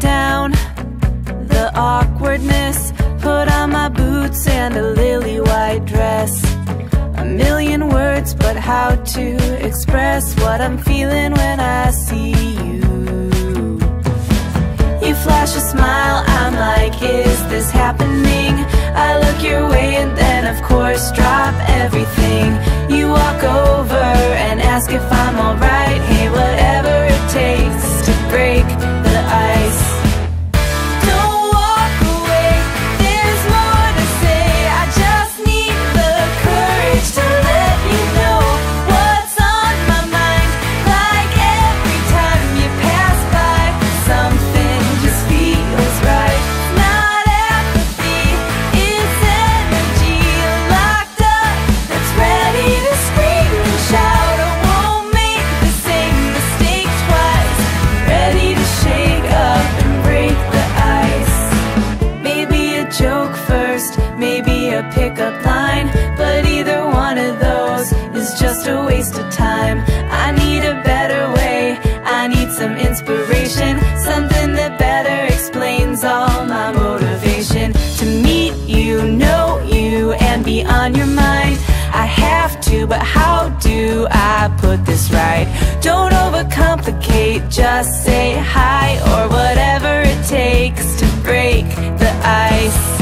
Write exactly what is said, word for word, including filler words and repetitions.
down the awkwardness, put on my boots and a lily white dress. A million words, but how to express what I'm feeling when I see you. You flash a smile, I'm like, is this happening? I look your way and then of course drop everything. You walk over and ask if I'm alright. Hey, whatever it takes to break the ice. Don't walk away, there's more to say. I just need the courage to let you know what's on my mind. Like every time you pass by, something just feels right. Not apathy, it's energy locked up that's ready to scream and shout. I won't make the same mistake twice. Ready to shake up and break the ice. Maybe a joke first, maybe a pickup line, but either one of those is just a waste of time. I need a better way, I need some inspiration, something that better explains all my motivation. To meet you, know you, and be on your mind. I have to, but how do I put this right? Don't overcomplicate, just say hi or whatever it takes to break the ice.